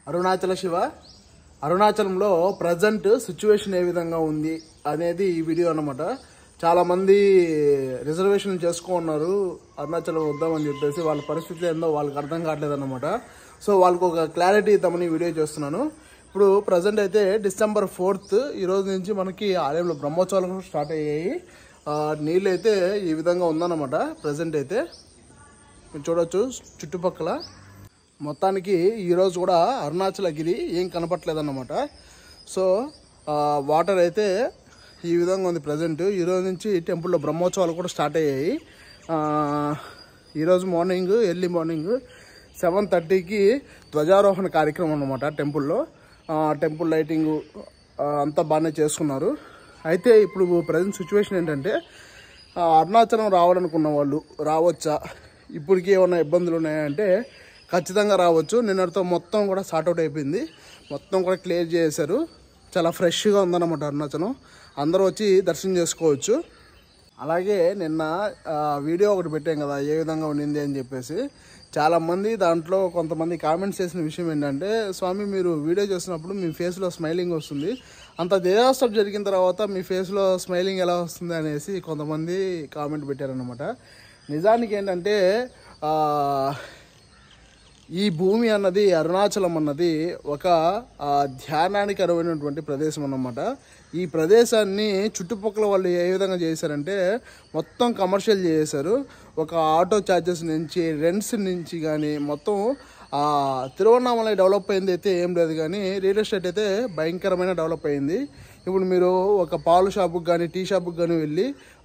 అరుణాచల శివ అరుణాచలంలో present situation ఏ విధంగా ఉంది అనేది ఈ వీడియో అన్నమాట. చాలా మంది రిజర్వేషన్ చేసుకున్నారు అరుణాచలం వద్దామని చెప్పేసి. వాళ్ళ పరిస్థితి ఏందో వాళ్ళకి అర్థం కావట్లేదు అన్నమాట. సో వాళ్ళకు ఒక క్లారిటీ ఇద్దామని వీడియో చేస్తున్నాను. ఇప్పుడు ప్రజెంట్ అయితే December 4th ఈ రోజు నుంచి మనకి ఆలయంలో బ్రహ్మోత్సవాలు స్టార్ట్ అయ్యాయి. నీళ్ళు అయితే ఈ విధంగా ఉందన్నమాట. ప్రజెంట్ అయితే మీరు చూడవచ్చు చుట్టుపక్కల మొత్తానికి ఈరోజు కూడా అరుణాచలగిరి ఏం కనపట్లేదన్నమాట. సో వాటర్ అయితే ఈ విధంగా ఉంది ప్రజెంట్. ఈరోజు నుంచి టెంపుల్లో బ్రహ్మోత్సవాలు కూడా స్టార్ట్ అయ్యాయి. ఈరోజు మార్నింగ్ ఎర్లీ మార్నింగ్ 7:30కి ధ్వజారోహణ కార్యక్రమం అన్నమాట. టెంపుల్ లైటింగ్ అంతా బాగానే చేసుకున్నారు. అయితే ఇప్పుడు ప్రజెంట్ సిచ్యువేషన్ ఏంటంటే అరుణాచలం రావాలనుకున్న వాళ్ళు రావచ్చా, ఇప్పటికీ ఏమైనా ఇబ్బందులు ఉన్నాయంటే ఖచ్చితంగా రావచ్చు. నిన్నటితో మొత్తం కూడా సార్ట్అవుట్ అయిపోయింది, మొత్తం కూడా క్లియర్ చేశారు. చాలా ఫ్రెష్గా ఉందన్నమాట అరుణాచలం. అందరూ వచ్చి దర్శనం చేసుకోవచ్చు. అలాగే నిన్న వీడియో ఒకటి పెట్టాం కదా ఏ విధంగా ఉండింది అని చెప్పేసి. చాలామంది దాంట్లో కొంతమంది కామెంట్స్ చేసిన విషయం ఏంటంటే, స్వామి మీరు వీడియో చేసినప్పుడు మీ ఫేస్లో స్మైలింగ్ వస్తుంది, అంత డిజాస్టర్ జరిగిన తర్వాత మీ ఫేస్లో స్మైలింగ్ ఎలా వస్తుంది అనేసి కొంతమంది కామెంట్ పెట్టారనమాట. నిజానికి ఏంటంటే ఈ భూమి అన్నది, అరుణాచలం అన్నది ఒక ధ్యానానికి అనువైనటువంటి ప్రదేశం అన్నమాట. ఈ ప్రదేశాన్ని చుట్టుపక్కల వాళ్ళు ఏ విధంగా చేశారంటే మొత్తం కమర్షియల్ చేశారు. ఒక ఆటో ఛార్జెస్ నుంచి, రెంట్స్ నుంచి కానీ మొత్తం తిరువన్నామలై డెవలప్ అయింది అయితే ఏం లేదు, కానీ రియల్ ఎస్టేట్ అయితే భయంకరమైన డెవలప్ అయింది. ఇప్పుడు మీరు ఒక పాలు షాపుకి కానీ టీ షాపుకి కానీ వెళ్ళి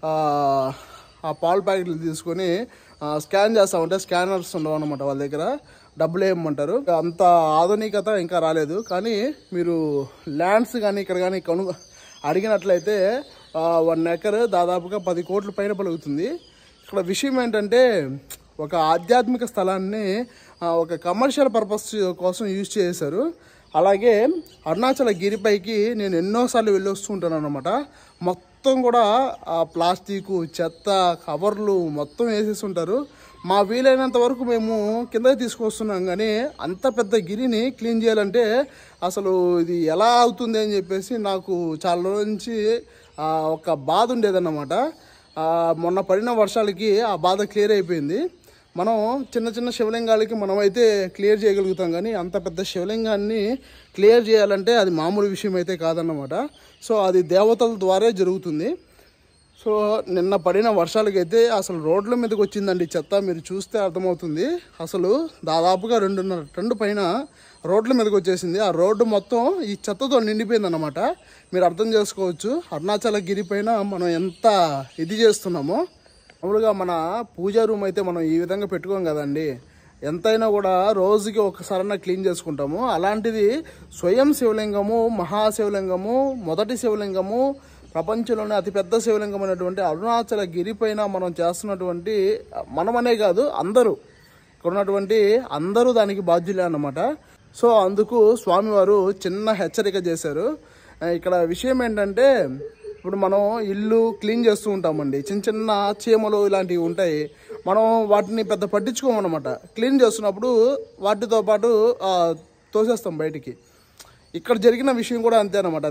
ఆ పాలు ప్యాకెట్లు తీసుకొని స్కాన్ చేస్తామంటే స్కానర్స్ ఉండవు అనమాట వాళ్ళ దగ్గర, డబ్బులు వేయమంటారు. అంత ఆధునికత ఇంకా రాలేదు. కానీ మీరు ల్యాండ్స్ కానీ ఇక్కడ కానీ అడిగినట్లయితే 1 ఎకర్ దాదాపుగా 10 కోట్ల పైన పలుకుతుంది. ఇక్కడ విషయం ఏంటంటే ఒక ఆధ్యాత్మిక స్థలాన్ని ఒక కమర్షియల్ పర్పస్ కోసం యూజ్ చేశారు. అలాగే అరుణాచల గిరిపైకి నేను ఎన్నోసార్లు వెళ్ళి వస్తూ ఉంటాను అనమాట. మొత్తం కూడా ప్లాస్టిక్, చెత్త, కవర్లు మొత్తం వేసేసి ఉంటారు. మా వీలైనంత వరకు మేము కిందకి తీసుకొస్తున్నాం, కానీ అంత పెద్ద గిరిని క్లీన్ చేయాలంటే అసలు ఇది ఎలా అవుతుంది అని చెప్పేసి నాకు చాలా రోజుల నుంచి ఒక బాధ ఉండేదన్నమాట. మొన్న పడిన వర్షాలకి ఆ బాధ క్లియర్ అయిపోయింది. మనం చిన్న చిన్న శివలింగాలకి మనమైతే క్లియర్ చేయగలుగుతాం, కానీ అంత పెద్ద శివలింగాన్ని క్లియర్ చేయాలంటే అది మామూలు విషయం అయితే కాదన్నమాట. సో అది దేవతల ద్వారా జరుగుతుంది. సో నిన్న పడిన వర్షాలకైతే అసలు రోడ్ల మీదకి వచ్చిందండి చెత్త. మీరు చూస్తే అర్థమవుతుంది. అసలు దాదాపుగా 2.5 టన్ను పైన రోడ్ల మీదకి వచ్చేసింది. ఆ రోడ్డు మొత్తం ఈ చెత్తతో నిండిపోయింది అన్నమాట. మీరు అర్థం చేసుకోవచ్చు అరుణాచల గిరి పైన మనం ఎంత ఇది చేస్తున్నామో. మామూలుగా మన పూజా రూమ్ అయితే మనం ఈ విధంగా పెట్టుకోం కదండి, ఎంతైనా కూడా రోజుకి ఒకసారైనా క్లీన్ చేసుకుంటాము. అలాంటిది స్వయం శివలింగము, మహాశివలింగము, మొదటి శివలింగము, ప్రపంచంలోనే అతిపెద్ద శివలింగం అనేటువంటి అరుణాచల గిరి పైన మనం చేస్తున్నటువంటి, మనమనే కాదు అందరూ, ఇక్కడ ఉన్నటువంటి అందరూ దానికి బాధ్యులే అన్నమాట. సో అందుకు స్వామివారు చిన్న హెచ్చరిక చేశారు. ఇక్కడ విషయం ఏంటంటే ఇప్పుడు మనం ఇల్లు క్లీన్ చేస్తూ ఉంటామండి, చిన్న చిన్న చీమలు ఇలాంటివి ఉంటాయి, మనం వాటిని పెద్ద పట్టించుకోమన్నమాట. క్లీన్ చేస్తున్నప్పుడు వాటితో పాటు తోసేస్తాం బయటికి. ఇక్కడ జరిగిన విషయం కూడా అంతే అనమాట.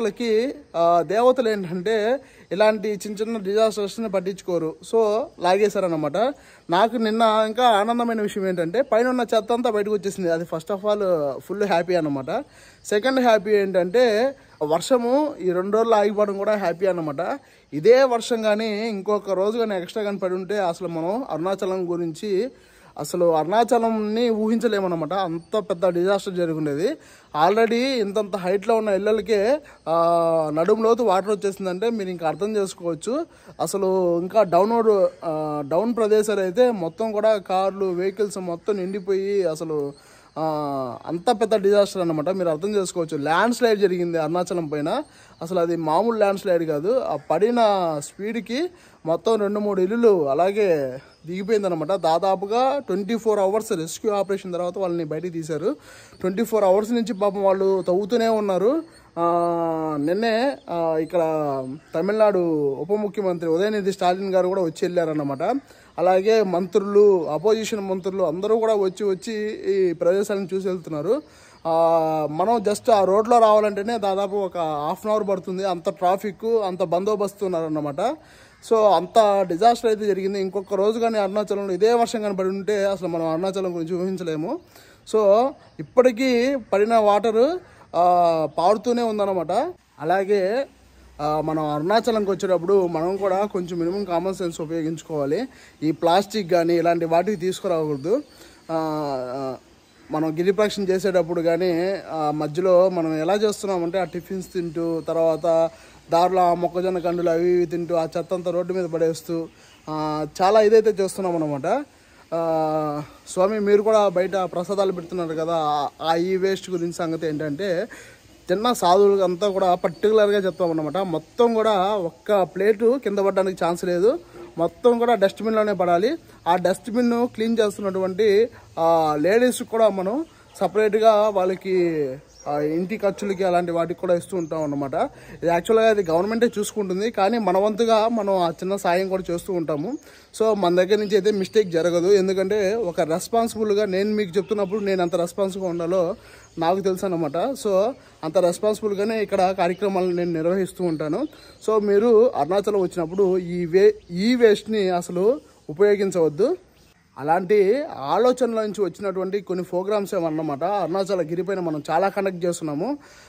దేవతలు ఏంటంటే ఇలాంటి చిన్న చిన్న డిజాస్టర్స్ని పట్టించుకోరు. సో లాగేశారనమాట. నాకు నిన్న ఇంకా ఆనందమైన విషయం ఏంటంటే పైన ఉన్న చెత్త అంతా బయటకు వచ్చేసింది. అది first of all full happy అనమాట. సెకండ్ హ్యాపీ ఏంటంటే వర్షము ఈ 2 రోజులు ఆగిపోవడం కూడా హ్యాపీ అనమాట. ఇదే వర్షం కానీ ఇంకొక రోజు కానీ ఎక్స్ట్రా కానీ పడి ఉంటే అసలు మనం అరుణాచలం గురించి అసలు అరుణాచలంని ఊహించలేమన్నమాట. అంత పెద్ద డిజాస్టర్ జరుగుండేది. ఆల్రెడీ ఇంతంత హైట్లో ఉన్న ఇళ్ళకే నడుములోతు వాటర్ వచ్చేసిందంటే మీరు ఇంకా అర్థం చేసుకోవచ్చు. అసలు ఇంకా డౌన్ ప్రదేశాలు అయితే మొత్తం కూడా కార్లు, వెహికల్స్ మొత్తం నిండిపోయి అసలు అంత పెద్ద డిజాస్టర్ అనమాట. మీరు అర్థం చేసుకోవచ్చు. ల్యాండ్ స్లైడ్ జరిగింది అరుణాచలం పైన. అసలు అది మామూలు ల్యాండ్ స్లైడ్ కాదు. ఆ పడిన స్పీడ్కి మొత్తం 2-3 ఇల్లులు అలాగే దిగిపోయిందనమాట. దాదాపుగా 24 అవర్స్ రెస్క్యూ ఆపరేషన్ తర్వాత వాళ్ళని బయటికి తీశారు. 24 అవర్స్ నుంచి పాపం వాళ్ళు తవ్వుతూనే ఉన్నారు. నిన్నే ఇక్కడ తమిళనాడు ఉప ముఖ్యమంత్రి ఉదయనిధి స్టాలిన్ గారు కూడా వచ్చి వెళ్ళారన్నమాట. అలాగే మంత్రులు, అపోజిషన్ మంత్రులు అందరూ కూడా వచ్చి ఈ ప్రదేశాలను చూసి వెళ్తున్నారు. మనం జస్ట్ ఆ రోడ్లో రావాలంటేనే దాదాపు ఒక హాఫ్ అన్ అవర్ పడుతుంది. అంత ట్రాఫిక్, అంత బందోబస్తు ఉన్నారన్నమాట. సో అంత డిజాస్టర్ అయితే జరిగింది. ఇంకొక రోజు కానీ అరుణాచలంలో ఇదే వర్షం కానీ పడి ఉంటే అసలు మనం అరుణాచలం గురించి ఊహించలేము. సో ఇప్పటికీ పడిన వాటరు పారుతూనే ఉందన్నమాట. అలాగే మనం అరుణాచలంకి వచ్చేటప్పుడు మనం కూడా కొంచెం మినిమం కామన్ సెన్స్ ఉపయోగించుకోవాలి. ఈ ప్లాస్టిక్ కానీ ఇలాంటి వాటికి తీసుకురాకూడదు. మనం గిరిప్రదక్షిణ చేసేటప్పుడు కానీ మధ్యలో మనం ఎలా చేస్తున్నామంటే ఆ టిఫిన్స్ తింటూ, తర్వాత దారిలో మొక్కజొన్న కండులు అవి ఇవి తింటూ ఆ చెత్త అంతా రోడ్డు మీద పడేస్తూ చాలా ఇదైతే చేస్తున్నాం అనమాట. స్వామి మీరు కూడా బయట ప్రసాదాలు పెడుతున్నారు కదా, ఆ ఈ వేస్ట్ గురించి సంగతి ఏంటంటే చిన్న సాధువులకి అంతా కూడా పర్టికులర్గా చెప్తామన్నమాట. మొత్తం కూడా ఒక్క ప్లేటు కింద పడడానికి ఛాన్స్ లేదు, మొత్తం కూడా డస్ట్బిన్లోనే పడాలి. ఆ డస్ట్బిన్ క్లీన్ చేస్తున్నటువంటి లేడీస్ కూడా మనం సపరేట్గా వాళ్ళకి ఇంటి ఖర్చులకి అలాంటి వాటికి కూడా ఇస్తూ ఉంటాం అన్నమాట. ఇది యాక్చువల్గా అది గవర్నమెంటే చూసుకుంటుంది, కానీ మన వంతుగా మనం ఆ చిన్న సాయం కూడా చేస్తూ ఉంటాము. సో మన దగ్గర నుంచి అయితే మిస్టేక్ జరగదు. ఎందుకంటే ఒక రెస్పాన్సిబుల్గా నేను మీకు చెప్తున్నప్పుడు నేను ఎంత రెస్పాన్సిబుల్గా ఉండాలో నాకు తెలుసు అన్నమాట. సో అంత రెస్పాన్సిబుల్గానే ఇక్కడ కార్యక్రమాలను నేను నిర్వహిస్తూ ఉంటాను. సో మీరు అరుణాచలం వచ్చినప్పుడు ఈ వేస్ట్ని అసలు ఉపయోగించవద్దు. అలాంటి ఆలోచనల నుంచి వచ్చినటువంటి కొన్ని ప్రోగ్రామ్స్ ఏమన్నమాట. అరుణాచల గిరిపైన మనం చాలా కండక్ట్ చేస్తున్నాము.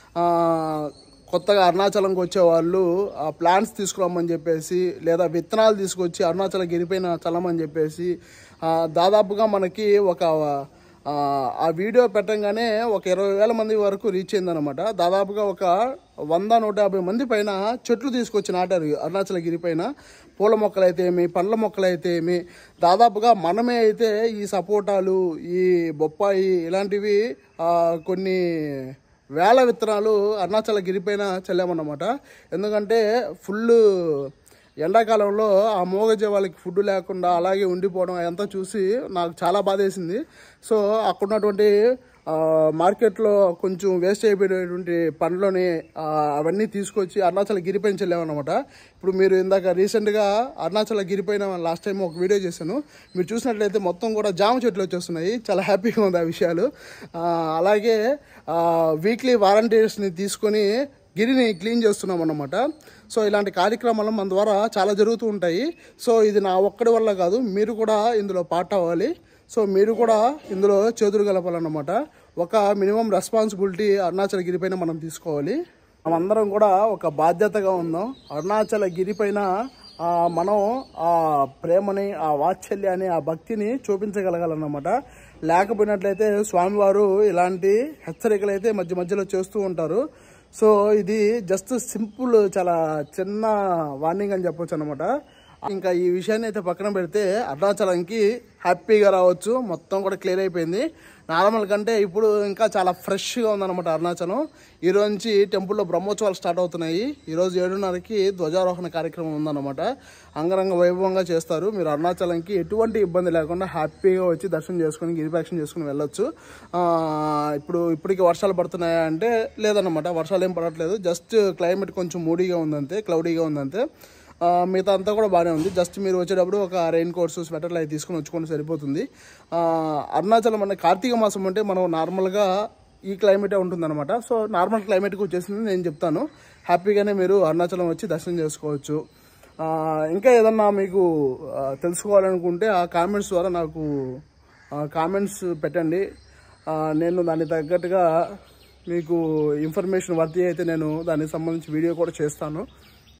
కొత్తగా అరుణాచలంకి వచ్చేవాళ్ళు ప్లాంట్స్ తీసుకురమ్మని చెప్పేసి, లేదా విత్తనాలు తీసుకొచ్చి అరుణాచల గిరిపైన చల్లమని చెప్పేసి దాదాపుగా మనకి ఆ వీడియో పెట్టంగానే ఒక 20,000 మంది వరకు రీచ్ అయిందనమాట. దాదాపుగా ఒక 100-150 మంది పైన చెట్లు తీసుకొచ్చి నాటారు అరుణాచల గిరిపైన. పూల మొక్కలైతే ఏమి, పండ్ల మొక్కలైతే ఏమి, దాదాపుగా మనమే అయితే ఈ సపోటాలు, ఈ బొప్పాయి ఇలాంటివి కొన్ని వేల విత్తనాలు అరుణాచల గిరిపైన చల్లామన్నమాట. ఎందుకంటే ఫుల్ ఎండాకాలంలో ఆ మూగజీవాలకి ఫుడ్ లేకుండా అలాగే ఉండిపోవడం అదంతా చూసి నాకు చాలా బాధేసింది. సో అక్కడ ఉన్నటువంటి మార్కెట్లో కొంచెం వేస్ట్ అయిపోయేటువంటి పండ్లని అవన్నీ తీసుకొచ్చి అరుణాచల గిరిపైన చల్లామన్నమాట. ఇప్పుడు మీరు ఇందాక రీసెంట్గా అరుణాచల గిరిపైన లాస్ట్ టైం ఒక వీడియో చేశాను, మీరు చూసినట్లయితే మొత్తం కూడా జామ చెట్లు వచ్చేస్తున్నాయి. చాలా హ్యాపీగా ఉంది ఆ విషయాలు. అలాగే వీక్లీ వాలంటీర్స్ని తీసుకొని గిరిని క్లీన్ చేస్తున్నాం అన్నమాట. సో ఇలాంటి కార్యక్రమాలు మన ద్వారా చాలా జరుగుతూ ఉంటాయి. సో ఇది నా ఒక్కడి వల్ల కాదు, మీరు కూడా ఇందులో పార్ట్ అవ్వాలి. సో మీరు కూడా ఇందులో చేతులు గలపాలన్నమాట. ఒక మినిమం రెస్పాన్సిబిలిటీ అరుణాచల గిరిపైన మనం తీసుకోవాలి. మనమందరం కూడా ఒక బాధ్యతగా ఉందాం. అరుణాచల గిరిపైన మనం ఆ ప్రేమని, ఆ వాత్సల్యాన్ని, ఆ భక్తిని చూపించగలగాలన్నమాట. లేకపోయినట్లయితే స్వామివారు ఇలాంటి హెచ్చరికలు అయితే మధ్య మధ్యలో చేస్తూ ఉంటారు. సో ఇది జస్ట్ సింపుల్, చాలా చిన్న వార్నింగ్ అని చెప్పొచ్చు అనమాట. ఇంకా ఈ విషయాన్ని అయితే పక్కన పెడితే అరుణాచలంకి హ్యాపీగా రావచ్చు. మొత్తం కూడా క్లియర్ అయిపోయింది. నార్మల్ కంటే ఇప్పుడు ఇంకా చాలా ఫ్రెష్గా ఉందన్నమాట అరుణాచలం. ఈరోజు నుంచి టెంపుల్లో బ్రహ్మోత్సవాలు స్టార్ట్ అవుతున్నాయి. ఈరోజు 7:30కి ధ్వజారోహణ కార్యక్రమం ఉందన్నమాట. అంగరంగ వైభవంగా చేస్తారు. మీరు అరుణాచలంకి ఎటువంటి ఇబ్బంది లేకుండా హ్యాపీగా వచ్చి దర్శనం చేసుకుని గిరిప్రదక్షిణ చేసుకుని వెళ్ళొచ్చు. ఇప్పటికి వర్షాలు పడుతున్నాయా అంటే లేదన్నమాట, వర్షాలు ఏం పడట్లేదు. జస్ట్ క్లైమేట్ కొంచెం మూడీగా ఉందంతే, క్లౌడీగా ఉందంతే. మిగతా అంతా కూడా బాగానే ఉంది. జస్ట్ మీరు వచ్చేటప్పుడు ఒక రెయిన్ కోట్స్, స్వెటర్లు అవి తీసుకుని వచ్చుకుంటే సరిపోతుంది. అరుణాచలం అంటే కార్తీక మాసం అంటే మనం నార్మల్గా ఈ క్లైమేటే ఉంటుందన్నమాట. సో నార్మల్ క్లైమేట్కి వచ్చేసింది నేను చెప్తాను. హ్యాపీగానే మీరు అరుణాచలం వచ్చి దర్శనం చేసుకోవచ్చు. ఇంకా ఏదన్నా మీకు తెలుసుకోవాలనుకుంటే ఆ కామెంట్స్ ద్వారా నాకు కామెంట్స్ పెట్టండి. నేను దానికి తగ్గట్టుగా మీకు ఇన్ఫర్మేషన్ వర్తి అయితే నేను దానికి సంబంధించి వీడియో కూడా చేస్తాను.